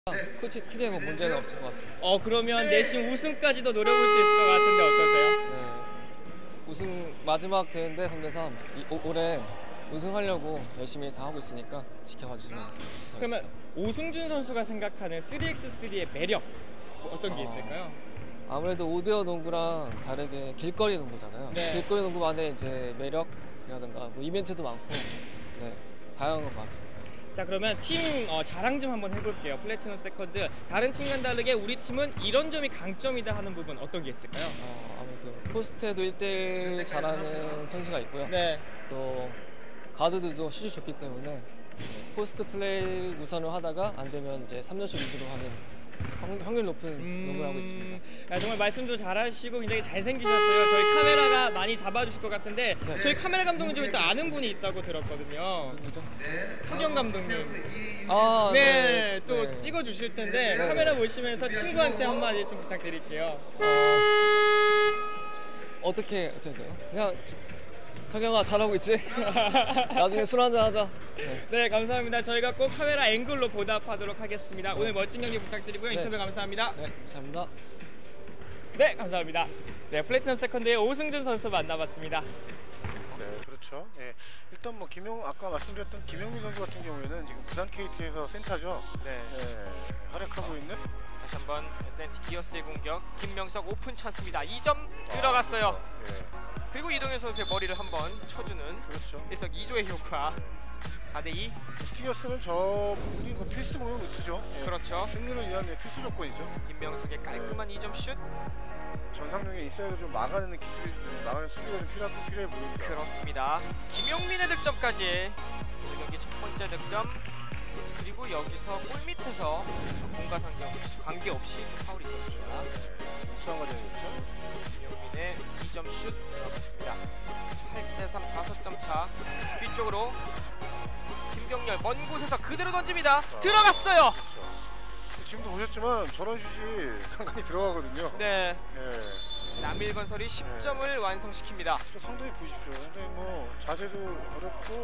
크게 뭐 문제는 없을 것 같습니다. 그러면 내심 우승까지도 노려볼 수 있을 것 같은데 어떠세요? 네, 우승 마지막 대회인데 3대3 올해 우승하려고 열심히 다 하고 있으니까 지켜봐 주시면 감사하겠습니다. 그러면 오승준 선수가 생각하는 3x3의 매력 어떤 게 있을까요? 아무래도 오드어 농구랑 다르게 길거리 농구잖아요. 네. 길거리 농구만의 이제 매력이라든가 뭐 이벤트도 많고 다양한 것 같습니다. 자, 그러면 팀 자랑 좀 한번 해볼게요. 플래티넘 세컨드 다른 팀과는 다르게 우리 팀은 이런 점이 강점이다 하는 부분 어떤 게 있을까요? 아무래도 포스트에도 1대1 잘하는 선수가 있고요. 네. 또 가드들도 슛이 좋기 때문에 포스트 플레이 우선을 하다가 안 되면 이제 3점슛 위주로 하는 확률 높은 농구를 하고 있습니다. 정말 말씀도 잘하시고 굉장히 잘생기셨어요. 저희 카메라가 많이 잡아주실 것 같은데 저희 카메라 감독님 좀 일단 아는 분이 있다고 들었거든요. 누구죠? 석영 감독님. 네. 또 찍어주실 텐데 카메라 보시면서 친구한테 한마디 좀 부탁드릴게요. 어떻게 돼요? 그냥 석영아 잘하고 있지? 나중에 술 한잔 하자. 네, 감사합니다. 저희가 꼭 카메라 앵글로 보답하도록 하겠습니다. 오늘 멋진 경기 부탁드리고요. 인터뷰 감사합니다. 네, 감사합니다. 네, 감사합니다. 네, 플래티넘 세컨드의 오승준 선수 만나봤습니다. 네, 그렇죠. 네, 일단 뭐 아까 말씀드렸던 김영민 선수 같은 경우에는 지금 부산 KT에서 센터죠. 네. 활약하고 있는. 다시 한번 SNT 기어스의 공격. 김명석 오픈 찬스입니다. 2점 들어갔어요. 그렇죠. 네. 그리고 이동현 선수의 머리를 한번 쳐주는 일석이조의 효과. 4대2. 스티어스는 저 부분이 필수 공격 루트죠. 그렇죠. 승리를 위한 필수 조건이죠. 김명석의 깔끔한 2점 슛. 전상용의 인사이드 좀 막아내는 기술이 막아내는 수비가 좀 필요해 보입니다. 그렇습니다. 김용민의 득점까지. 오늘 경기 첫 번째 득점. 그리고 여기서 골 밑에서 공과 관계없이 파울이 있었습니다. 수상 과정이었죠. 김용민의 2점 슛 들어갔습니다. 8대3 5점 차. 뒤쪽으로 김경렬 먼 곳에서 그대로 던집니다. 들어갔어요. 그렇죠. 지금도 보셨지만 저런 슛이 간간히 들어가거든요. 네. 남일건설이 10점을 완성시킵니다. 상당히 보십시오. 상당히 뭐 자세도 어렵고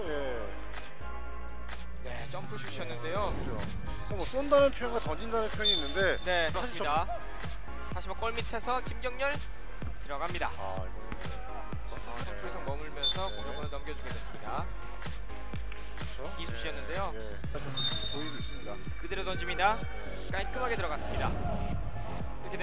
네, 점프 슛이었는데요. 그렇죠. 뭐 쏜다는 표현과 던진다는 표현이 있는데 네, 그렇습니다. 다시 한번 골 밑에서 김경렬 들어갑니다. 선수에서 머물면서 공격을 넘겨주게 됐습니다. 그렇죠. 이수씨였는데요. 좀 보이고 있습니다. 그대로 던집니다. 깔끔하게 들어갔습니다. 이렇게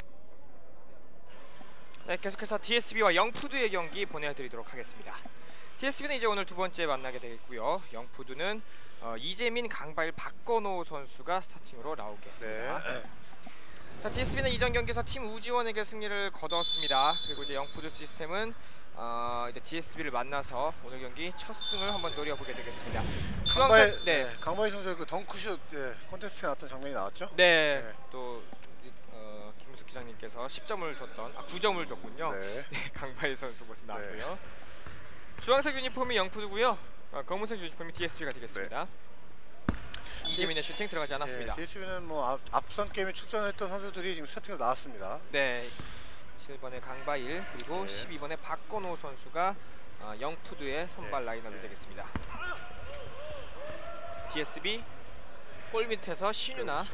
네, 계속해서 DSB와 영푸드의 경기 보내드리도록 하겠습니다. DSB는 이제 오늘 두 번째 만나게 되겠고요. 영푸드는 이재민, 강바일, 박건호 선수가 스타팅으로 나오겠습니다. 자, DSB는 이전 경기에서 팀 우지원에게 승리를 거두었습니다. 그리고 이제 영푸드 시스템은 이제 DSB를 만나서 오늘 경기 첫 승을 한번 노려보게 되겠습니다. 강바일 선수의 그 덩크슛 콘테스트에 나왔던 장면이 나왔죠? 또 김수석 기자님께서 10점을 줬던 9점을 줬군요. 강바일 선수 모습 나왔고요. 주황색 유니폼이 영푸드고요. 검은색 유니폼이 DSB가 되겠습니다. 이재민의 슈팅 들어가지 않았습니다. DSB는 뭐 앞선 게임에 출전했던 선수들이 지금 스타팅으로 나왔습니다. 네, 7번의 강바일 그리고 12번의 박건호 선수가 영푸드의 선발 라인업이 되겠습니다. DSB 골 밑에서 신유나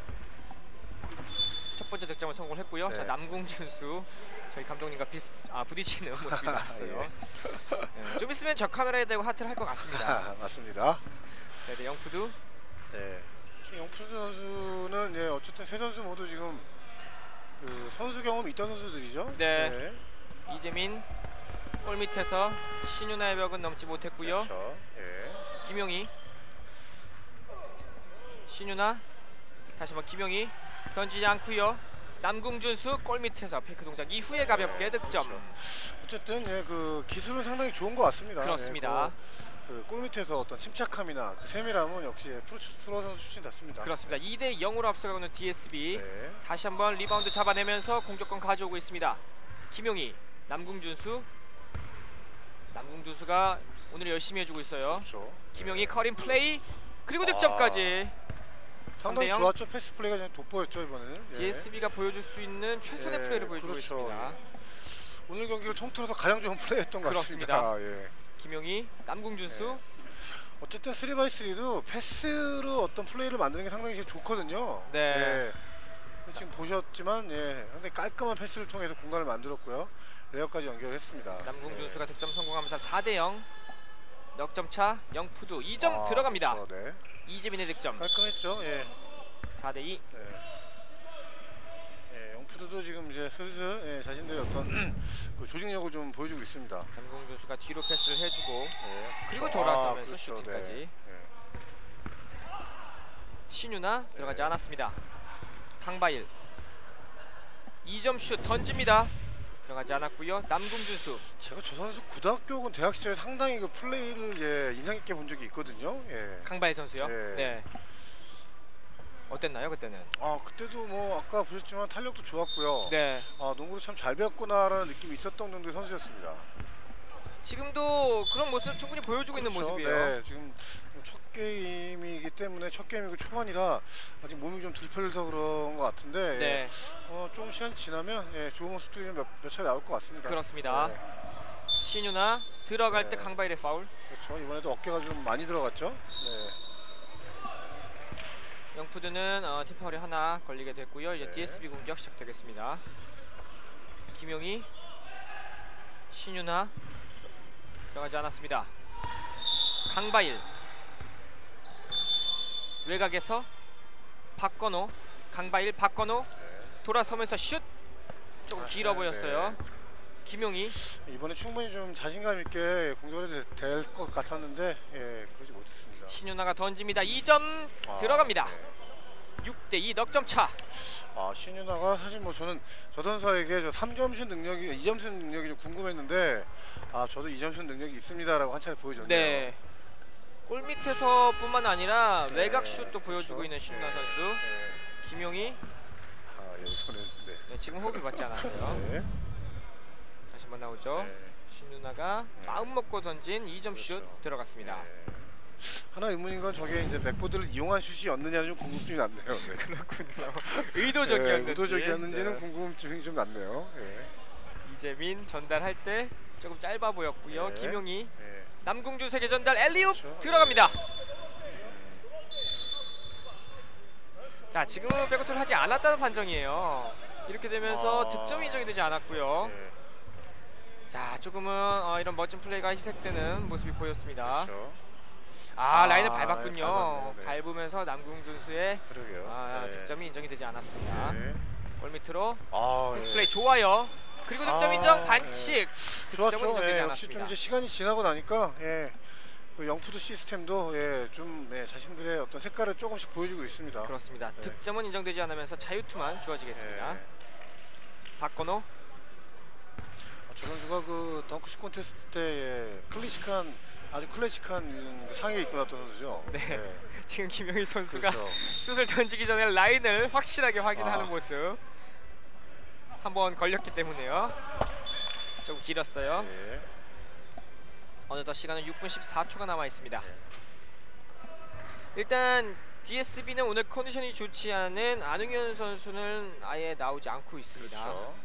첫 번째 득점을 성공했고요. 자, 남궁준수 저희 감독님과 부딪히는 모습이 나왔어요. 좀 있으면 저 카메라에 대고 하트를 할 것 같습니다. 맞습니다. 네, 영푸드. 영푸드 선수는 어쨌든 세 선수 모두 지금 그 선수 경험이 있던 선수들이죠. 이재민 골 밑에서 신유나의 벽은 넘지 못했고요. 김용희, 신유나 다시 한번 김용희 던지지 않고요. 남궁준수 골 밑에서 페이크 동작 이후에 가볍게 득점. 어쨌든 그 기술은 상당히 좋은 것 같습니다. 그렇습니다. 골 밑에서 어떤 침착함이나 그 세밀함은 역시 프로 선수 출신답습니다. 그렇습니다. 2대 0으로 앞서가는 DSB. 다시 한번 리바운드 잡아내면서 공격권 가져오고 있습니다. 김용희, 남궁준수가 오늘 열심히 해주고 있어요. 김용희 커링 플레이 그리고 득점까지. 상당히 좋았죠. 패스 플레이가 좀 돋보였죠 이번에는. DSB가 보여줄 수 있는 최선의 플레이를 보여주고 있습니다. 오늘 경기를 통틀어서 가장 좋은 플레이였던 것 같습니다. 김용희, 남궁준수 어쨌든 3x3도 패스로 어떤 플레이를 만드는 게 상당히 좋거든요. 네. 지금 보셨지만 상당히 깔끔한 패스를 통해서 공간을 만들었고요. 레어까지 연결했습니다. 남궁준수가 득점 성공하면서 4대0 넉점 차. 영푸드 2점 들어갑니다. 그렇죠, 네. 이재민의 득점. 깔끔했죠. 4대2. 영푸드도 지금 이제 슬슬 자신들의 어떤 그 조직력을 좀 보여주고 있습니다. 남궁준수가 뒤로 패스를 해주고 그리고 돌아서면서 그렇죠, 슈팅까지. 네. 신유나 들어가지 않았습니다. 강바일 2점 슛 던집니다. 들어가지 않았고요. 남궁준수. 제가 저 선수 고등학교 혹은 대학 시절에 상당히 그 플레이를 인상 깊게 본 적이 있거든요. 강바일 선수요. 네. 네. 어땠나요 그때는? 그때도 뭐 아까 보셨지만 탄력도 좋았고요. 네. 농구를 참 잘 배웠구나라는 느낌이 있었던 정도의 선수였습니다. 지금도 그런 모습 충분히 보여주고 있는 그렇죠. 모습이에요. 네, 지금 첫 게임이기 때문에 첫 게임이고 초반이라 아직 몸이 좀 들끓어서 그런 것 같은데 네. 좀 시간이 지나면 좋은 모습들이 몇 차례 나올 것 같습니다. 그렇습니다. 신유나 들어갈 때 강바일의 파울. 그렇죠. 이번에도 어깨가 좀 많이 들어갔죠. 영푸드는 팀 파울이 하나 걸리게 됐고요. 이제 DSB 공격 시작되겠습니다. 김용희, 신유나 들어가지 않았습니다. 강바일 외곽에서 박건호, 강바일 박건호 돌아서면서 슛 조금 길어 보였어요. 김용희 이번에 충분히 좀 자신감 있게 공격을 될 것 같았는데 그러지 못했습니다. 신유나가 던집니다. 2점 들어갑니다. 6대2 넉점 차. 신유나가 사실 뭐 저는 저 선수에게 저 3점슛 능력이 2점슛 능력이 좀 궁금했는데 저도 2점슛 능력이 있습니다라고 한 차례 보여줬네요. 네. 골 밑에서뿐만 아니라 외곽 슛도 보여주고 있는 신유나 선수. 김용희. 이번엔 네, 지금 호흡을 받지 않았어요. 다시 한번 나오죠. 신유나가 마음 먹고 던진 2점 슛 들어갔습니다. 하나 의문인 건 저게 이제 백보드를 이용한 슛이었느냐는 좀 궁금증이 났네요. 그렇군요. 의도적이었는지. 의도적이었는지는 궁금증이 좀 났네요. 이재민 전달할 때 조금 짧아 보였고요. 김용희 남궁준수에게 전달 엘리웁 그렇죠. 들어갑니다. 자, 지금은 백코트를 하지 않았다는 판정이에요. 이렇게 되면서 득점이 인정이 되지 않았고요. 자, 조금은 이런 멋진 플레이가 희색되는 모습이 보였습니다. 그렇죠. 라인을 밟았군요. 밟으면서 남궁준수의 그러게요. 득점이 인정이 되지 않았습니다. 골 밑으로 패스 예. 플레이 좋아요. 그리고 득점 인정 반칙. 득점은 좋았죠. 인정되지 역시 않았습니다. 좀 이제 시간이 지나고 나니까 그 영푸드 시스템도 좀 자신들의 어떤 색깔을 조금씩 보여주고 있습니다. 그렇습니다. 득점은 인정되지 않으면서 자유투만 주어지겠습니다. 박건호. 저 선수가 그 덩크슛 콘테스트 때 아주 클래식한 상의를 입고 나왔던 선수죠. 네. 지금 김용희 선수가 그렇죠. 슛을 던지기 전에 라인을 확실하게 확인하는 모습. 한번 걸렸기 때문에요. 좀 길었어요. 어느덧 시간은 6분 14초가 남아 있습니다. 일단 DSB는 오늘 컨디션이 좋지 않은 안웅현 선수는 아예 나오지 않고 있습니다. 그렇죠.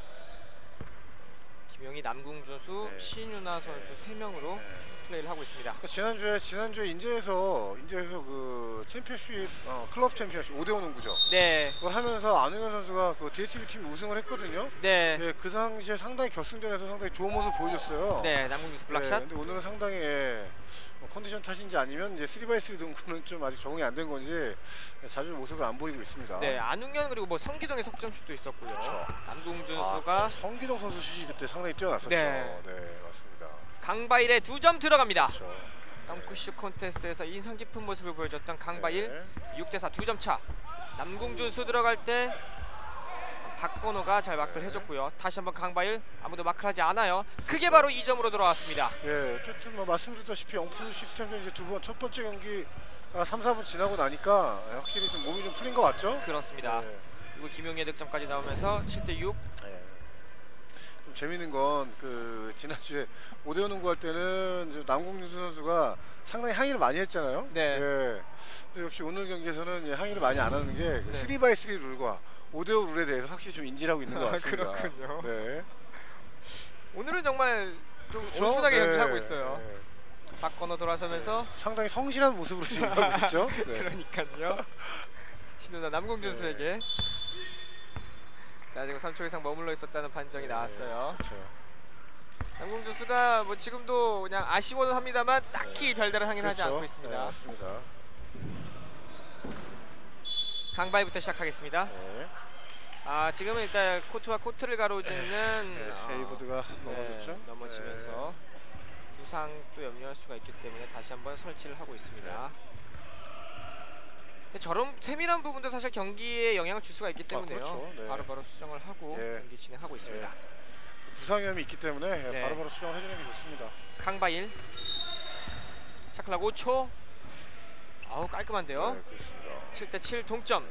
김용희, 남궁준수, 신유나 선수 3명으로 플레이를 하고 있습니다. 그러니까 지난주에 인제에서 그 챔피언십 클럽 챔피언십 5대5 농구죠. 네. 그걸 하면서 안웅현 선수가 그 DSB 팀 우승을 했거든요. 네. 그 당시에 상당히 결승전에서 상당히 좋은 모습 보여줬어요. 네, 남궁준수 블락샷. 근데 오늘은 상당히 컨디션 탓인지 아니면 이제 3x3 농구는 좀 아직 적응이 안 된 건지 자주 모습을 안 보이고 있습니다. 네, 안웅현 그리고 뭐 성기동의 석점슛도 있었고요. 그렇죠. 남궁준수가 성기동 선수 슛이 그때 상당히 뛰어났었죠. 네. 맞습니다. 강바일의 2점 들어갑니다. 그렇죠. 덩크슛 콘테스트에서 인상 깊은 모습을 보여줬던 강바일 6대4 2점 차. 남궁준수 들어갈 때 박건호가 잘 마크를 해줬고요. 다시 한번 강바일 아무도 마크를 하지 않아요. 그게 바로 2점으로 돌아왔습니다. 어쨌든 뭐 말씀드렸다시피 영푸드 시스템도 이제 첫 번째 경기 3, 4분 지나고 나니까 확실히 좀 몸이 좀 풀린 것 같죠? 그렇습니다. 그리고 김용희의 득점까지 나오면서 7대6. 좀 재밌는 건 그 지난주에 5대5 농구 할 때는 남궁준수 선수가 상당히 항의를 많이 했잖아요. 네. 근데 역시 오늘 경기에서는 항의를 많이 안 하는 게 3x3 룰과 5대5 룰에 대해서 확실히 좀 인지를 하고 있는 것 같습니다. 그렇군요. 네. 오늘은 정말 좀 그렇죠? 온순하게 경기를 하고 있어요. 박건호 돌아서면서 상당히 성실한 모습으로 지금 하고 있죠. 네. 그러니까요. 신우나 남궁준수에게 자 지금 3초 이상 머물러 있었다는 판정이 나왔어요. 그렇죠. 남궁준수가 뭐 지금도 그냥 아쉬워는 합니다만 딱히 별다른 항의는 하지 않고 있습니다. 네, 맞습니다. 강바위부터 시작하겠습니다. 네. 지금은 일단 코트와 코트를 가로지는 헤이보드가 넘어졌죠. 넘어지면서 부상도 염려할 수가 있기 때문에 다시 한번 설치를 하고 있습니다. 근데 저런 세밀한 부분도 사실 경기에 영향을 줄 수가 있기 때문에요. 그렇죠. 네. 바로바로 수정을 하고 경기 진행하고 있습니다. 부상 위험이 있기 때문에 바로바로 수정을 해주는 게 좋습니다. 강바일 샤클락 5초. 아우 깔끔한데요. 네, 그렇습니다. 7대7 동점.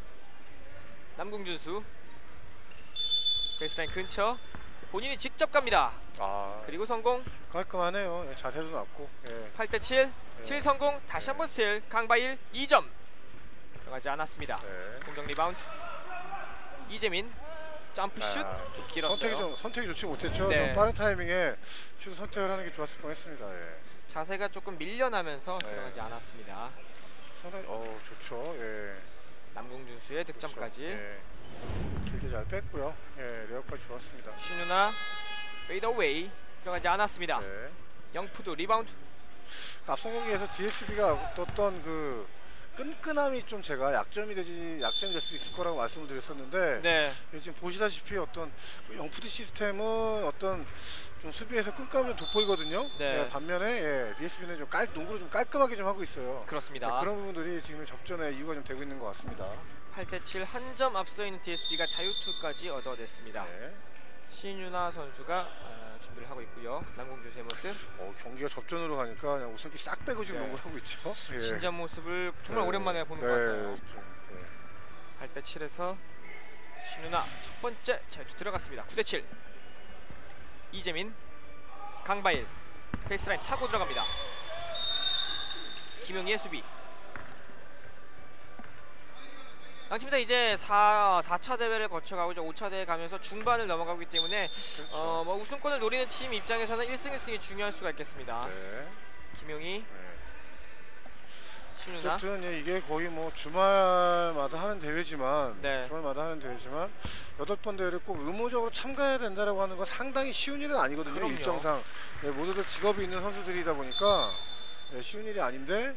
남궁준수 베이스라인 근처 본인이 직접 갑니다. 그리고 성공. 깔끔하네요. 자세도 낮고. 8대7 스틸 성공. 다시 한번 스틸. 강바일 2점 들어가지 않았습니다. 공격 리바운드 이재민 점프슛 좀 길었어요. 선택이 좋지 못했죠. 네. 좀 빠른 타이밍에 슛 선택을 하는 게 좋았을 뻔했습니다. 자세가 조금 밀려나면서 들어가지 않았습니다. 상당히 좋죠. 남궁준수의 득점까지. 그렇죠. 길게 잘 뺐고요. 레이업까지 좋았습니다. 신유나 페이더웨이 들어가지 않았습니다. 영푸드 리바운드. 앞선 경기에서 DSB가 어떤 그 끈끈함이 좀 제가 약점이 될 수 있을 거라고 말씀을 드렸었는데 지금 보시다시피 어떤 영푸드 시스템은 어떤 좀 수비에서 끈감이 좀 돋보이거든요. 반면에 DSB는 좀 농구를 좀 깔끔하게 좀 하고 있어요. 그렇습니다. 그런 부분들이 지금 접전의 이유가 좀 되고 있는 것 같습니다. 8대7 한 점 앞서 있는 DSB가 자유투까지 얻어냈습니다. 신유나 선수가 준비를 하고 있고요. 남궁준수의 모습. 경기가 접전으로 가니까 그냥 웃음기 싹 빼고 지금 농구를 하고 있죠. 진지한 모습을 정말 오랜만에 보는 것 같아요. 8대7에서 신유나 첫 번째 자유투 들어갔습니다. 9대7 이재민 강바일 베이스라인 타고 들어갑니다. 김용희의 수비. 양팀 다 이제 4차 대회를 거쳐가고 이제 5차 대회 가면서 중반을 넘어가기 때문에 뭐 우승권을 노리는 팀 입장에서는 1승 1승이 중요할 수가 있겠습니다. 김용희 신유나. 어쨌든 이게 거의 뭐 주말마다 하는 대회지만 8번 대회를 꼭 의무적으로 참가해야 된다라고 하는 건 상당히 쉬운 일은 아니거든요. 그럼요. 일정상 모두들 직업이 있는 선수들이다 보니까 쉬운 일이 아닌데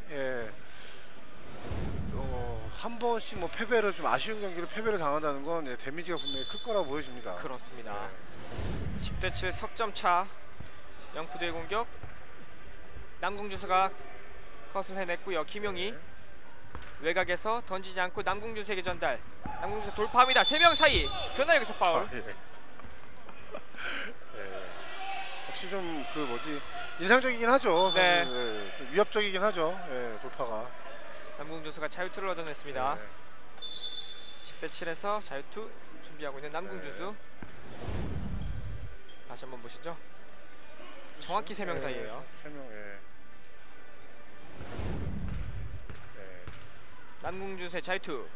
한 번씩 뭐 패배를 좀 아쉬운 경기를 패배를 당한다는 건 데미지가 분명히 클 거라고 보여집니다. 그렇습니다. 10대7 석점 차. 영푸드의 공격. 남궁준수가 컷을 해냈고요. 김용희 외곽에서 던지지 않고 남궁준수에게 전달. 남궁준수 돌파합니다. 3명 사이. 그러나 여기서 파울. 역시 좀 인상적이긴 하죠. 좀 위협적이긴 하죠. 돌파가. 남궁준수가 자유투를 얻어냈습니다. 10대7에서 자유투 준비하고 있는 남궁준수. 다시 한번 보시죠. 정확히 3명 사이에요. 3명. 남궁준수의 자유투.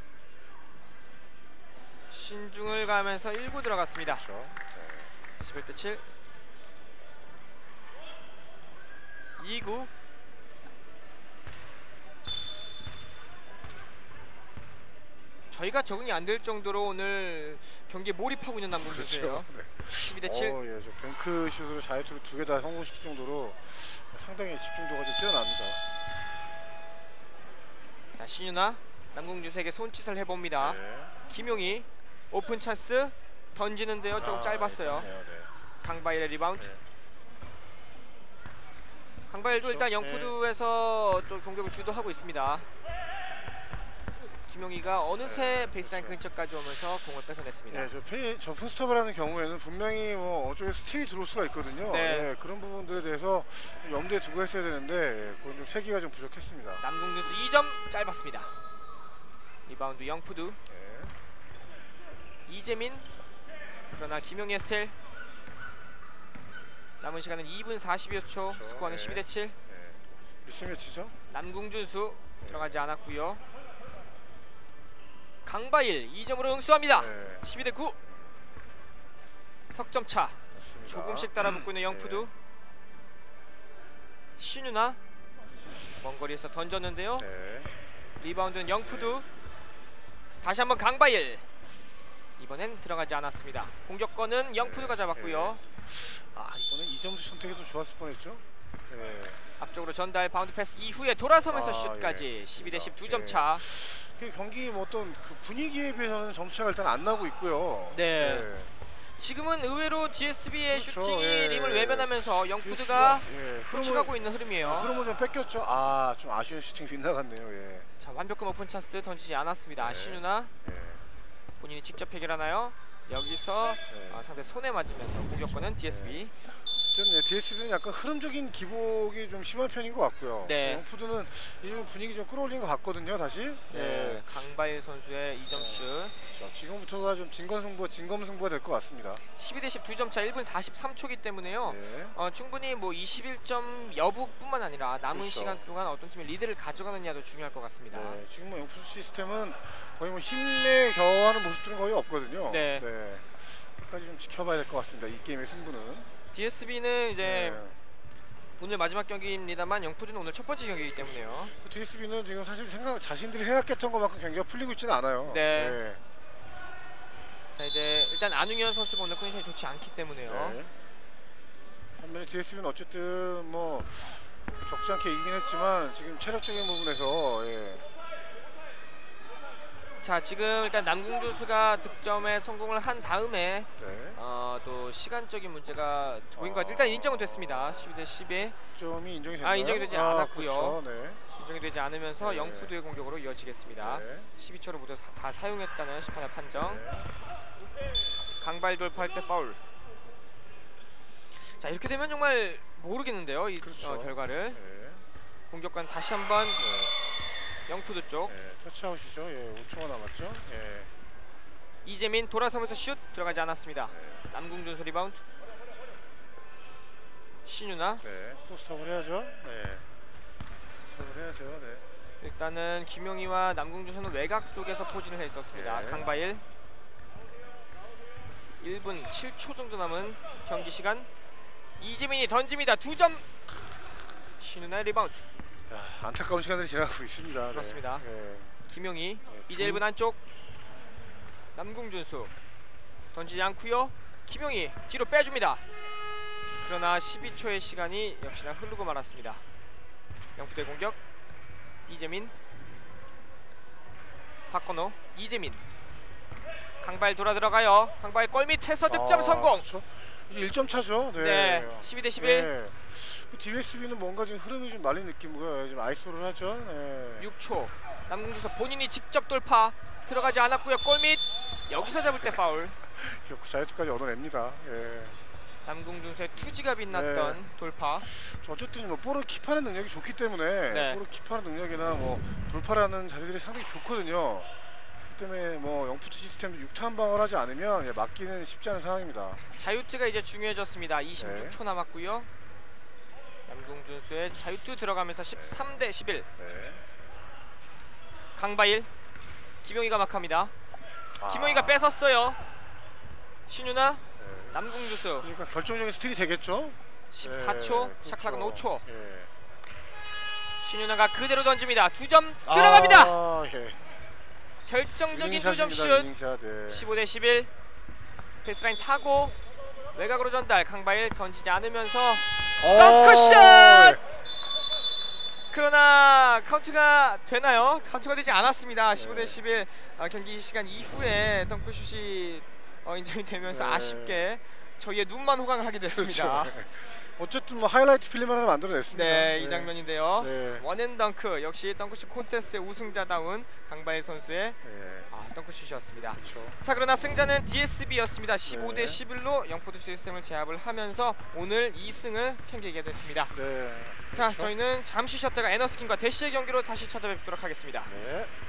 신중을 가면서 1구 들어갔습니다. 11대7 2구. 저희가 적응이 안 될 정도로 오늘 경기에 몰입하고 있는 남궁준수예요. 12대7. 저 뱅크 슛으로 자유투를 2개 다 성공시킬 정도로 상당히 집중도가 좀 뛰어납니다. 자, 신유나 남궁준수에게 손짓을 해봅니다. 김용희 오픈 찬스 던지는데요. 조금 짧았어요. 강바일의 리바운드. 강바일도 일단 영푸드에서 또 공격을 주도하고 있습니다. 김용희가 어느새 베이스라인 근처까지 오면서 공을 뺏어냈습니다. 저 포스트업을 하는 경우에는 분명히 뭐 어쪽에 스틸이 들어올 수가 있거든요. 그런 부분들에 대해서 염두에 두고 했어야 되는데 그건 좀 세기가 좀 부족했습니다. 남궁준수 2점 짧았습니다. 리바운드 영푸드. 이재민. 그러나 김용희의 스틸. 남은 시간은 2분 40여 초. 스코어는 12대7. 미스매치죠. 남궁준수 들어가지 않았고요. 강바일 2점으로 응수합니다. 12대9 석점차. 조금씩 따라붙고 있는 영푸드. 신유나 먼 거리에서 던졌는데요. 네. 리바운드는 영푸드. 다시 한번 강바일. 이번엔 들어가지 않았습니다. 공격권은 영푸드가 잡았고요. 이번엔 이점수 선택이 좀 좋았을 뻔했죠. 네. 앞쪽으로 전달 바운드 패스 이후에 돌아서면서 아, 슛까지. 예. 12대 10 예. 2점 차. 그 경기 뭐 어떤 그 분위기에 비해서는 점수차가 일단 안 나고 있고요. 네. 지금은 의외로 DSB의 그렇죠. 슈팅이 예. 림을 외면하면서 영푸드가 예. 쫓아가고 있는 흐름이에요. 흐름을 좀 뺏겼죠. 좀 아쉬운 슈팅이 빗나갔네요. 예. 자, 완벽한 오픈 찬스 던지지 않았습니다. 네. 신유나 예. 본인이 직접 해결하나요? 여기서 네. 상대 손에 맞으면서 공격권은 DSB. DSB는 약간 흐름적인 기복이 좀 심한 편인 것 같고요. 네. 영푸드는 이런 분위기 좀 끌어올린 것 같거든요. 다시. 네. 강바일 선수의 2점 슛. 자, 지금부터가 좀 진검승부가 될 것 같습니다. 12대 10 2점 차 1분 43초기 때문에요. 네. 충분히 뭐 21점 여부뿐만 아니라 남은 그렇죠. 시간 동안 어떤 팀이 리드를 가져가느냐도 중요할 것 같습니다. 네. 지금 뭐 영푸드 시스템은 거의 뭐 힘에 겨워하는 모습들은 거의 없거든요. 네. 끝까지 좀 지켜봐야 될 것 같습니다. 이 게임의 승부는. DSB는 이제 네. 오늘 마지막 경기입니다만 영푸드는 오늘 첫 번째 경기이기 때문에요. DSB는 지금 사실 자신들이 생각했던 것만큼 경기가 풀리고 있지는 않아요. 네. 자, 이제 일단 안웅현 선수가 오늘 컨디션이 좋지 않기 때문에요. 네. 반면에 DSB는 어쨌든 뭐 적지 않게 이기긴 했지만 지금 체력적인 부분에서 자, 지금 일단 남궁주수가 득점에 성공을 한 다음에 네. 또 시간적인 문제가 보인 것 같아요. 일단 인정은 됐습니다. 12대 10에 점이 인정이 됐나요? 인정이 되지 않았고요. 그렇죠. 네. 인정이 되지 않으면서 네. 영푸드의 공격으로 이어지겠습니다. 네. 12초를 모두 다 사용했다는 심판의 판정. 네. 강발 돌파할 때 파울. 자, 이렇게 되면 정말 모르겠는데요. 이 그렇죠. 결과를. 네. 공격관 다시 한번 네. 영푸드 쪽. 네. 터치아웃이죠. 5초가 남았죠. 이재민 돌아서면서 슛 들어가지 않았습니다. 네. 남궁준수 리바운드. 신유나. 네. 포스트업을 해야죠. 네. 포스트업을 해야죠. 네. 일단은 김용희와 남궁준수는 외곽 쪽에서 포진을 해 있었습니다. 네. 강바일. 1분 7초 정도 남은 경기 시간. 이재민이 던집니다. 2점. 신유나의 리바운드. 안타까운 시간들이 지나가고 있습니다. 그렇습니다. 네. 김용희. 이제 1분 안쪽. 남궁준수 던지지 않고요. 김용희 뒤로 빼줍니다. 그러나 12초의 시간이 역시나 흐르고 말았습니다. 영푸드의 공격. 이재민. 박건호. 이재민. 강발 돌아 들어가요. 강발 골밑에서 득점 성공. 그렇죠. 이게 1점 차죠. 네. 12대 11. 네. 그 DSB는 뭔가 지금 흐름이 좀 말린 느낌이고요. 지금 아이소를 하죠. 네. 6초. 남궁준수 본인이 직접 돌파. 들어가지 않았고요. 골밑. 여기서 잡을 때 파울. 자유투까지 얻어냅니다. 남궁준수의 투지가 빛났던 돌파. 어쨌든 뭐 볼을 킵하는 능력이 좋기 때문에 네. 볼을 킵하는 능력이나 뭐 돌파라는 자세들이 상당히 좋거든요. 그렇기 때문에 뭐 영푸드 시스템도 6타 한 방을 하지 않으면 막기는 쉽지 않은 상황입니다. 자유투가 이제 중요해졌습니다. 26초 남았고요. 남궁준수의 자유투 들어가면서 13대 11. 네. 강바일. 김용희가 막합니다. 김용희가 뺏었어요. 신유나. 네. 남궁준수. 그러니까 결정적인 스틸이 되겠죠. 14초. 네, 샤클락은 그렇죠. 5초. 예. 신유나가 그대로 던집니다. 2점 들어갑니다. 예. 결정적인 2점 슛. 위닝샷, 네. 15대 11. 베이스라인 타고 외곽으로 전달. 강바일 던지지 않으면서 덩크샷! 그러나 카운트가 되나요? 카운트가 되지 않았습니다. 15대 11. 경기 시간 이후에 덩크슛이 인정이 되면서 아쉽게 저희의 눈만 호강을 하게 됐습니다. 그렇죠. 어쨌든 뭐 하이라이트 필름 하나 만들어냈습니다. 네, 이 장면인데요. 네. 원앤덩크 역시 덩크슛 콘테스트의 우승자다운 강바일 선수의 네. 덩크슛이었습니다. 그렇죠. 자, 그러나 승자는 DSB였습니다. 15대 네. 11로 영푸드 시스템을 제압을 하면서 오늘 2승을 챙기게 됐습니다. 네. 자, 그렇죠. 저희는 잠시 쉬었다가 에너스킨과 대시의 경기로 다시 찾아뵙도록 하겠습니다. 네.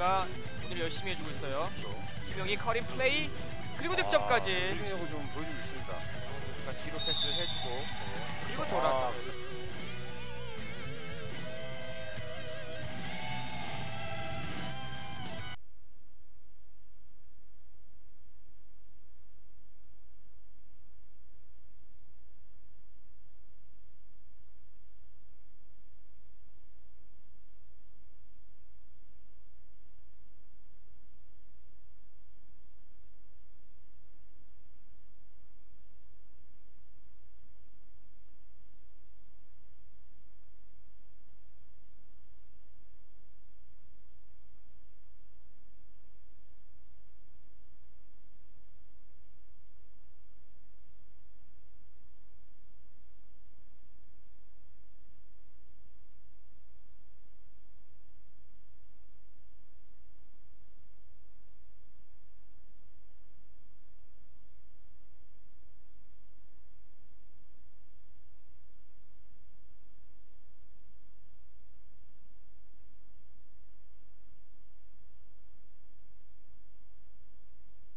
선수가 오늘 열심히 해주고 있어요. 그렇죠. 김용희 커링 플레이 그리고 득점까지. 조직력을 좀 보여주고 있습니다. 선수가 뒤로 패스를 해주고 그리고 돌아서